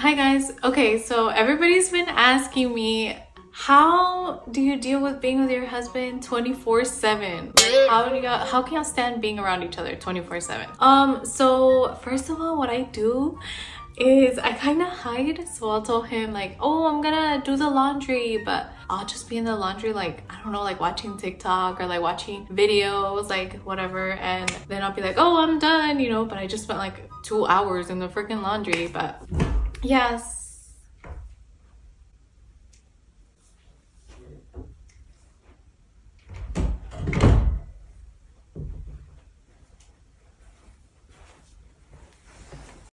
Hi guys. Okay, so everybody's been asking me, how do you deal with being with your husband 24/7? How can y'all stand being around each other 24/7? So first of all, what I do is I kind of hide. So I'll tell him like, oh, I'm gonna do the laundry, but I'll just be in the laundry, like, I don't know, like watching TikTok or like watching videos, like whatever, and then I'll be like, oh, I'm done, you know, but I just spent like 2 hours in the freaking laundry. But yes,